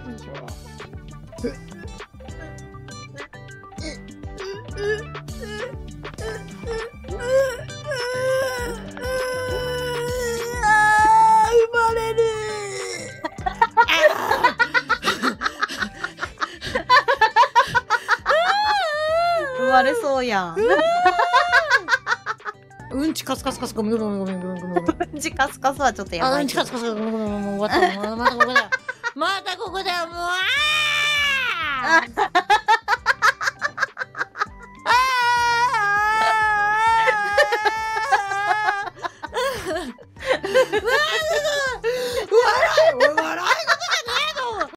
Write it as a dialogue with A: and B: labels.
A: 生まれる。
B: 生まれそうやん。
A: うんちカスカスカスごめんごめんごめんごめんごめん。
B: うんちカスカスはちょっとやばい。
A: うんちカスカスごめんごめんごめんもう終わった。またここだよ。またここだよもう。